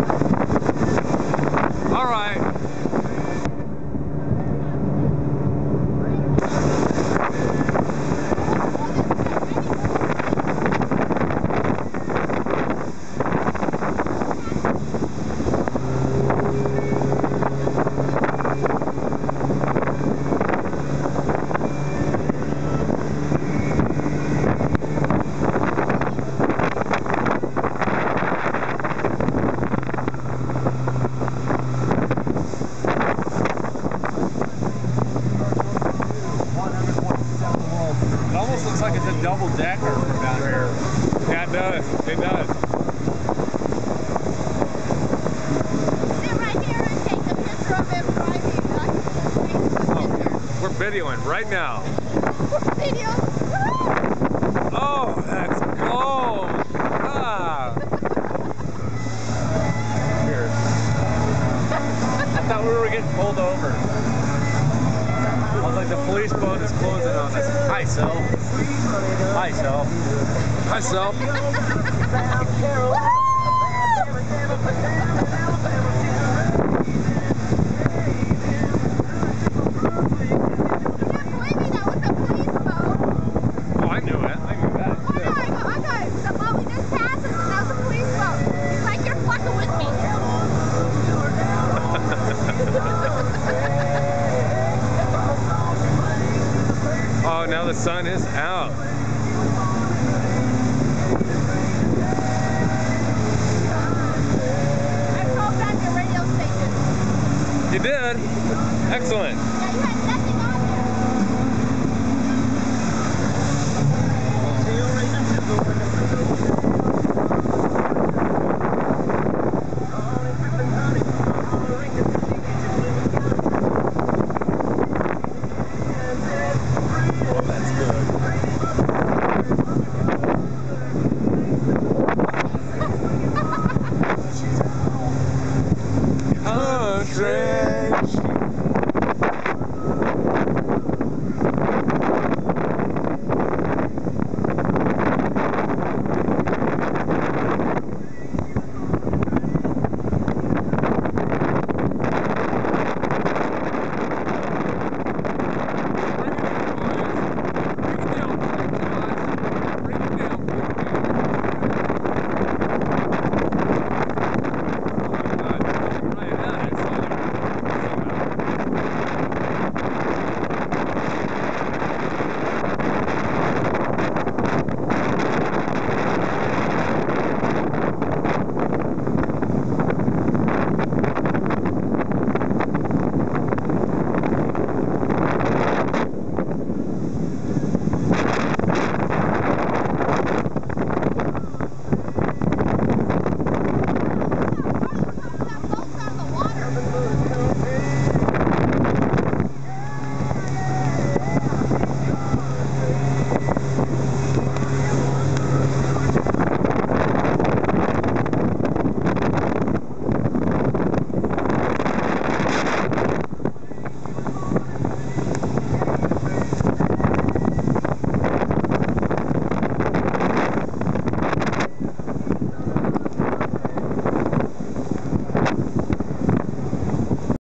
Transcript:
All right. It almost looks like it's a double decker down here. Yeah, it does. It does. Sit right here and take a picture of him driving. We're videoing right now. Video. Oh, that's cold. Ah. Here. I thought we were getting pulled over. I was like, the police boat is closing on us. Hi, Sel. Hi, Sel. Hi, Sel. Oh, I knew it. I knew that. I got it. The boat we just passed us, and that was a police boat. It's like you're fucking with me. Oh, now the sun is out. I programmed your radio station. You did? Excellent. Yeah, you had nothing on there. Oh, that's good.